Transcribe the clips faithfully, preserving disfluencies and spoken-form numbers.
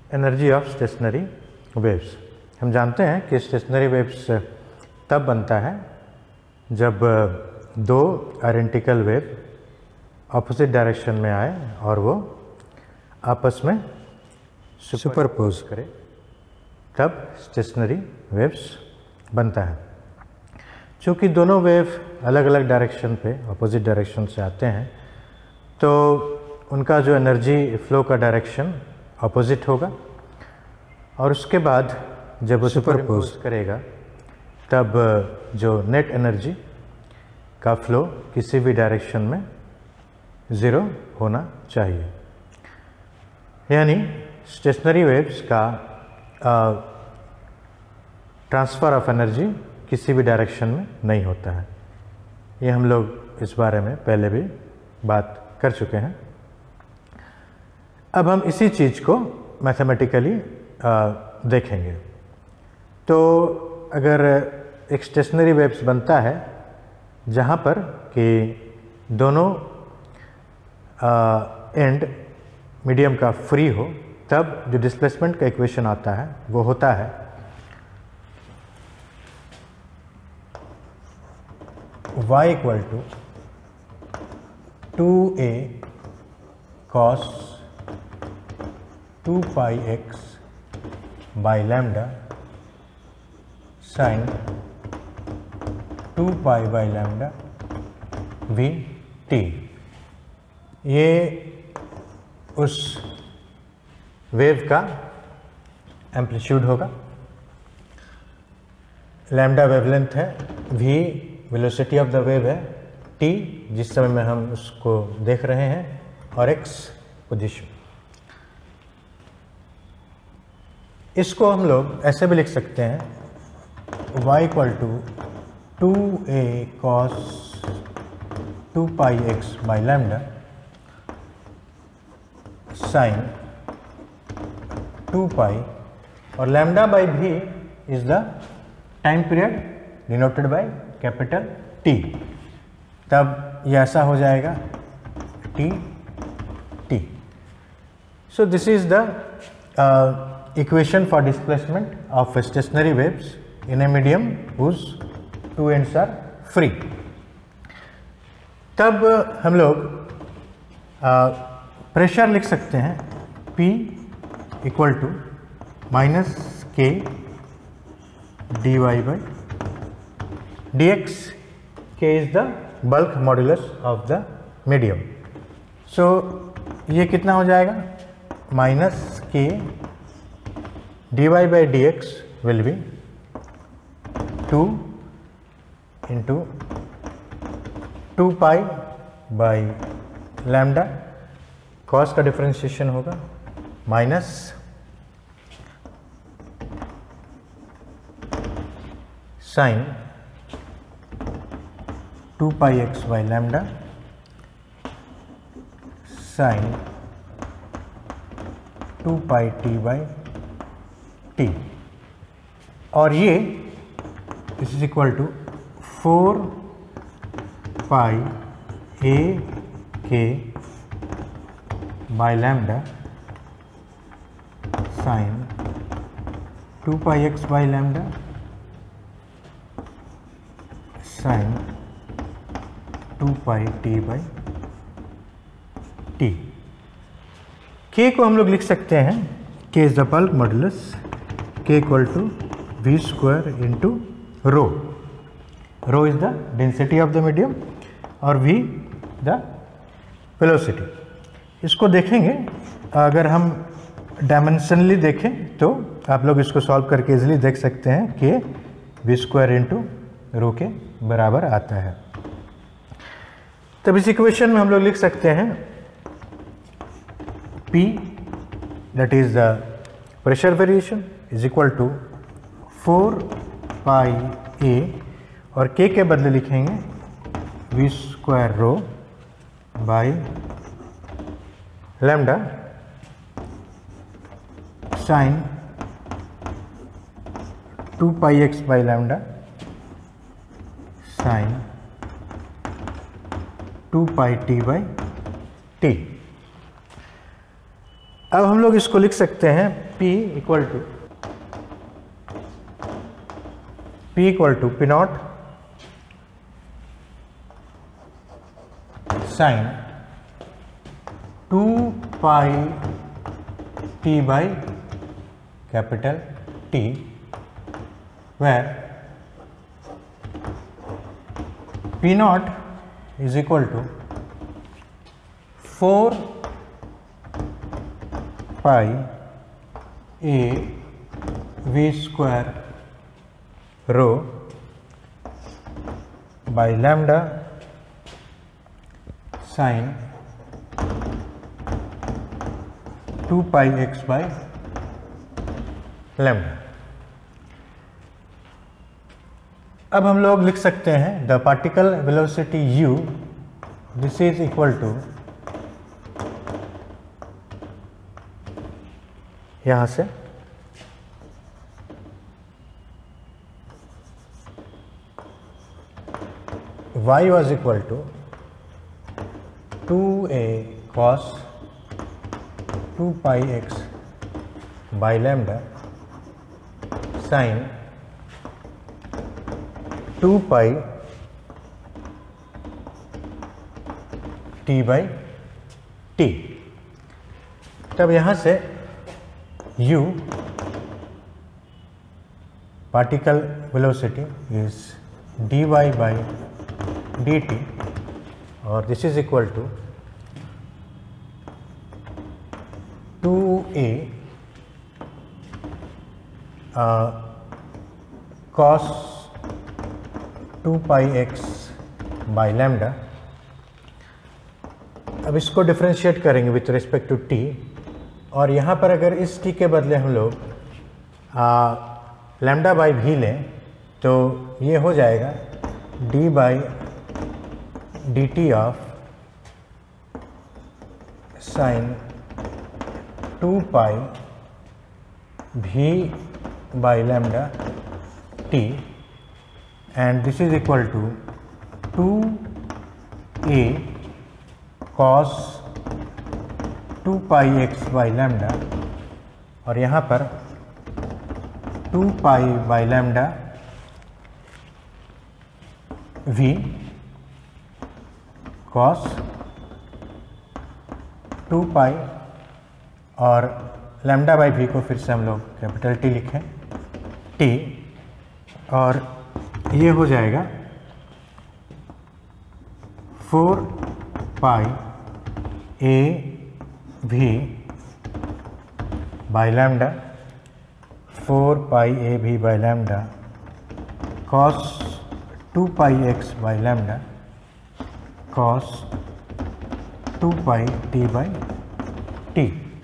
Energy of stationery waves. हम जानते हैं कि स्टेशनरी वेव्स तब बनता है जब दो आइडेंटिकल वेव ऑपोजिट डायरेक्शन में आए और वो आपस में सुपरपोज करे, तब स्टेशनरी वेव्स बनता है। चूँकि दोनों वेव अलग अलग डायरेक्शन पे ऑपोजिट डायरेक्शन से आते हैं, तो उनका जो एनर्जी फ्लो का डायरेक्शन ऑपोजिट होगा, और उसके बाद जब वो सुपरपोज करेगा तब जो नेट एनर्जी का फ्लो किसी भी डायरेक्शन में ज़ीरो होना चाहिए। यानी स्टेशनरी वेव्स का ट्रांसफ़र ऑफ एनर्जी किसी भी डायरेक्शन में नहीं होता है। ये हम लोग इस बारे में पहले भी बात कर चुके हैं। अब हम इसी चीज़ को मैथमेटिकली देखेंगे। तो अगर एक स्टेशनरी वेव्स बनता है जहाँ पर कि दोनों एंड मीडियम का फ्री हो, तब जो डिस्प्लेसमेंट का इक्वेशन आता है वो होता है y equal to two A cos two pi X by lambda sine two pi by lambda V T. ये उस वेव का एम्पलीट्यूड होगा, लैम्डा वेवलेंथ है, V velocity of the wave है, टी जिस समय में हम उसको देख रहे हैं, और एक्स पोजीशन। इसको हम लोग ऐसे भी लिख सकते हैं y equal to two A cos two pi X by lambda sine two pi, और lambda by V is the time period denoted by capital T. तब ये ऐसा हो जाएगा T T. So this is the equation for displacement of stationary waves in a medium whose two ends are free। तब हम लोग pressure लिख सकते हैं P equal to minus K D Y by D X. K is the bulk modulus of the medium. So ये कितना हो जाएगा, माइनस के dy by dx will be two into two pi by lambda, cos का differentiation होगा minus sine two pi X by lambda sine two pi T by T, और ये this is equal to four pi A K by lambda sine two pi X by lambda sine two pi T by T. K को हम लोग लिख सकते हैं, K is the bulk modulus, K equal to V square into row. Row is the density of the medium और V the velocity. इसको देखेंगे, अगर हम डायमेंशनली देखें तो आप लोग इसको सॉल्व करके इजीली देख सकते हैं कि वी स्क्वायर इंटू रो के बराबर आता है। तब इस इक्वेशन में हम लोग लिख सकते हैं P that is the pressure variation is equal to four pi a, और k के बदले लिखेंगे v square rho by lambda sine two pi X by lambda sine two pi T by T. अब हम लोग इसको लिख सकते हैं P equal to P equal to P naught sine two pi T by capital T, where P naught is equal to four pi a v square rho by lambda sin two pi x by lambda. अब हम लोग लिख सकते हैं the particle velocity u, this is equal to, यहां से y was equal to two a cos two pi x by lambda sin two pi T by T. तब यहां से u particle velocity is dy by dt और this is equal to two a cos two pi X by lambda. अब इसको differentiate करेंगे with respect to t, और यहाँ पर अगर इस t के बदले हम लोग लैम्डा बाई भी लें तो ये हो जाएगा d by D T of sine two pi V by lambda t, and this is equal to two a cos two pi x by lambda, और यहाँ पर two pi by lambda v cos two pi, और lambda by v को फिर से हम लोग capital T लिखें t, और ये हो जाएगा four pi A V by lambda, four pi A V by lambda cos two pi X by lambda cos two pi T by T.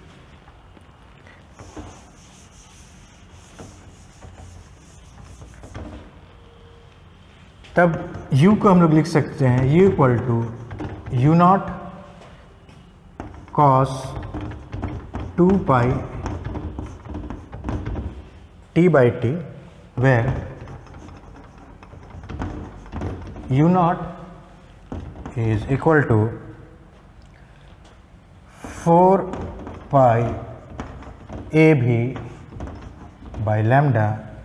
तब u को हम लोग लिख सकते हैं u equal to U naught cos two pi T by T, where U naught is equal to four pi A V by lambda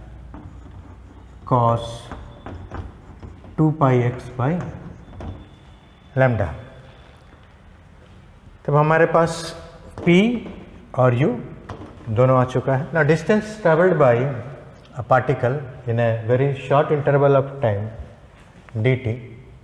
cos two pi X by lambda. तब हमारे पास P और U दोनों आ चुका है. Now distance traveled by a particle in a very short interval of time dt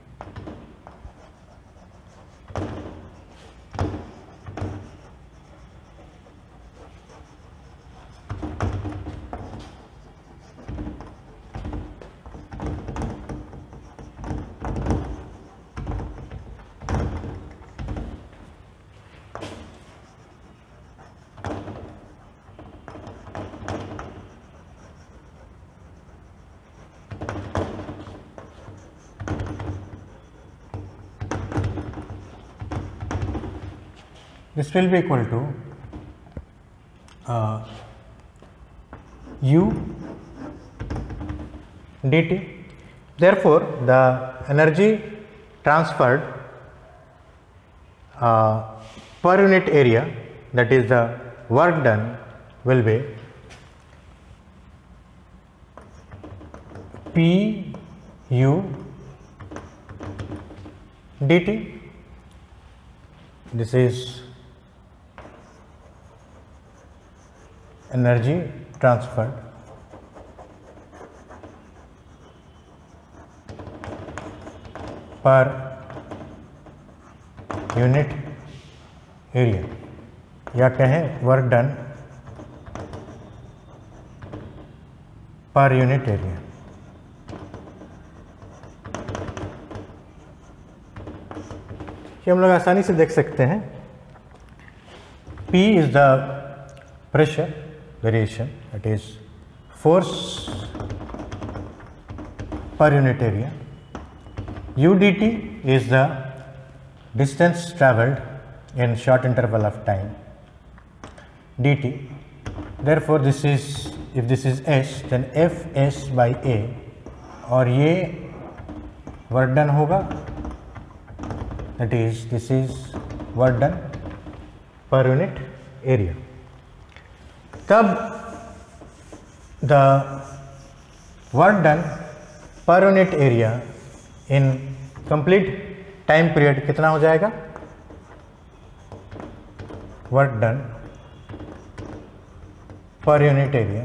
this will be equal to uh, u dt. Therefore, the energy transferred uh, per unit area that is the work done will be P U dt. This is energy transferred per unit area, या कहें work done per unit area. ये हम लोग आसानी से देख सकते हैं। P is the pressure variation, that is force per unit area. U dt is the distance travelled in short interval of time dt. Therefore this is, if this is S, then F S by A, और ये work done होगा, that is this is work done per unit area. तब the work done per unit area in complete time period कितना हो जाएगा? Work done per unit area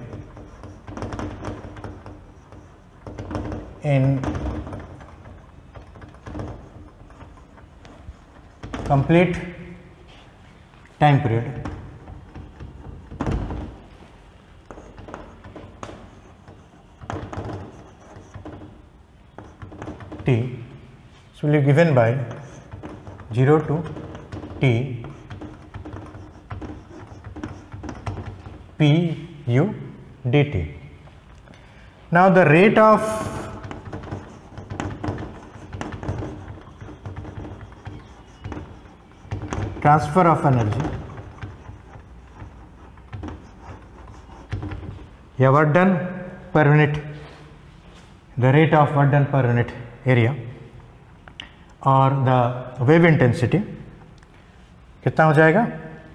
in complete time period T is will be given by zero to T P U dt. Now the rate of transfer of energy या work done per unit, the rate of work done per unit area और the wave intensity कितना हो जाएगा?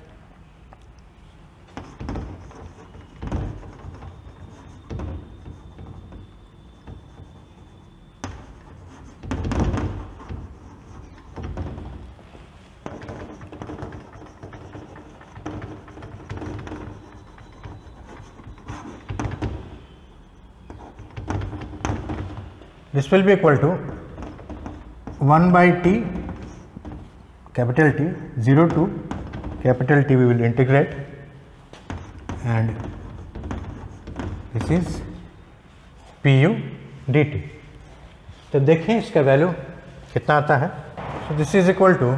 This will be equal to one by T, capital T, zero to capital T we will integrate, and this is P U dt. तो देखें इसका value कितना आता है। So this is equal to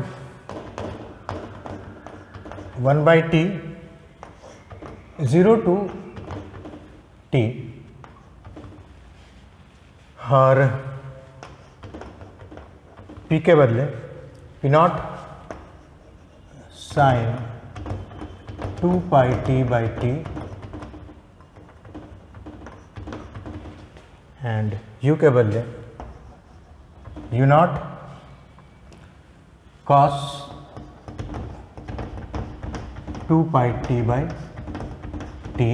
one by T, zero to T, और P के बदले P naught sine two pi T by T and U के बदले U naught cos two pi T by T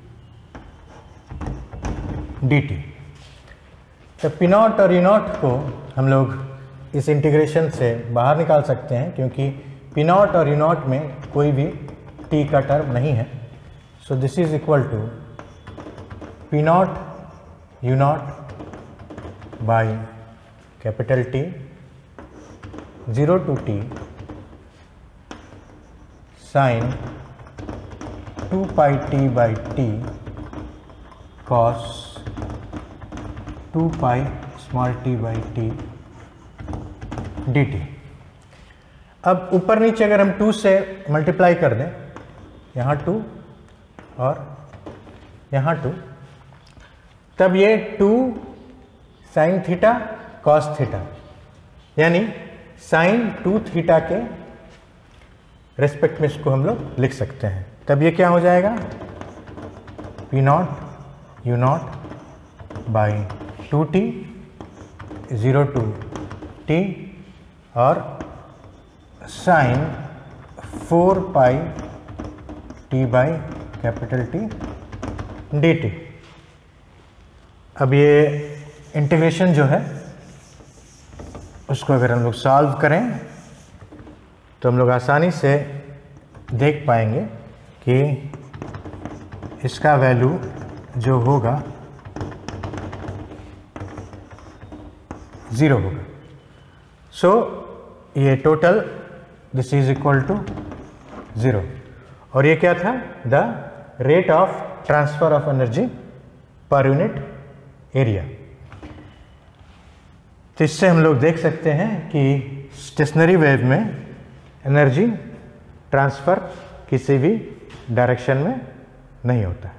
D T. तो P naught और U naught को हम लोग इस इंटीग्रेशन से बाहर निकाल सकते हैं, क्योंकि P नॉट और U नॉट में कोई भी T का टर्म नहीं है। So this is equal to P naught U naught by capital T zero to T sine two pi T by T cos two pi small T by T D T. अब ऊपर नीचे अगर हम to से multiply कर दें, यहाँ to और यहाँ टू, तब ये two sine theta cos theta, यानी साइन टू थीटा के रेस्पेक्ट में इसको हम लोग लिख सकते हैं। तब ये क्या हो जाएगा? P naught U naught by two T zero to T और sine four pi T by capital T D T. अब ये इंटीग्रेशन जो है उसको अगर हम लोग सॉल्व करें तो हम लोग आसानी से देख पाएंगे कि इसका वैल्यू जो होगा ज़ीरो होगा। सो so, ये total this is equal to zero. और ये क्या था? The rate of transfer of energy per unit area. तो इससे हम लोग देख सकते हैं कि स्टेशनरी वेव में एनर्जी ट्रांसफ़र किसी भी डायरेक्शन में नहीं होता है।